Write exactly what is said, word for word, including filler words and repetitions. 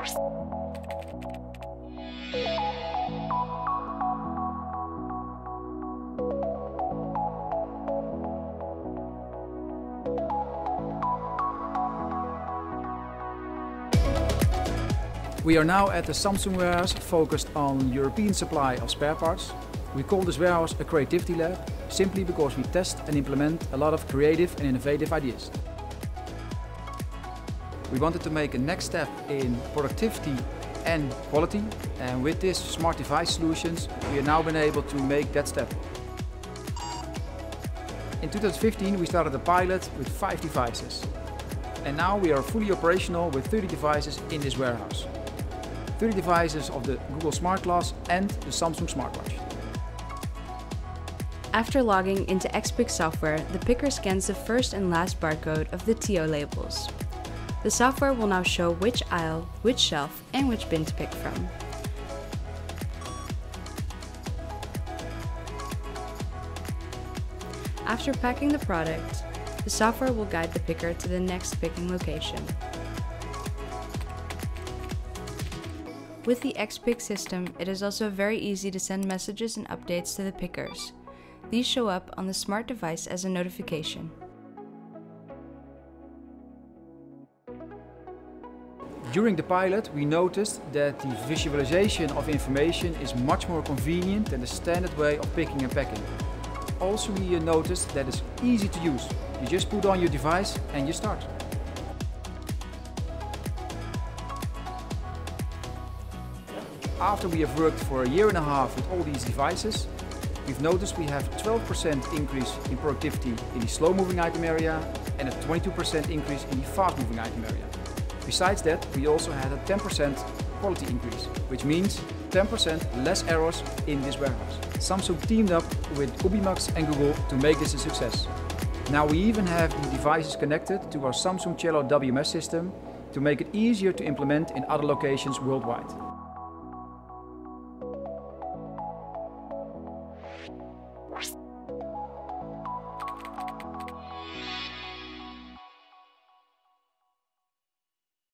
We are now at the Samsung warehouse focused on European supply of spare parts. We call this warehouse a creativity lab, simply because we test and implement a lot of creative and innovative ideas. We wanted to make a next step in productivity and quality, and with this smart device solutions we have now been able to make that step. In two thousand fifteen we started a pilot with five devices, and now we are fully operational with thirty devices in this warehouse. thirty devices of the Google Smart Glass and the Samsung smartwatch. After logging into Xpic software, the picker scans the first and last barcode of the T O labels. The software will now show which aisle, which shelf, and which bin to pick from. After packing the product, the software will guide the picker to the next picking location. With the Xpic system, it is also very easy to send messages and updates to the pickers. These show up on the smart device as a notification. During the pilot, we noticed that the visualization of information is much more convenient than the standard way of picking and packing. Also, we noticed that it's easy to use. You just put on your device and you start. After we have worked for a year and a half with all these devices, we've noticed we have a twelve percent increase in productivity in the slow-moving item area and a twenty-two percent increase in the fast-moving item area. Besides that, we also had a ten percent quality increase, which means ten percent less errors in this warehouse. Samsung teamed up with Ubimax and Google to make this a success. Now we even have the devices connected to our Samsung Cello W M S system to make it easier to implement in other locations worldwide.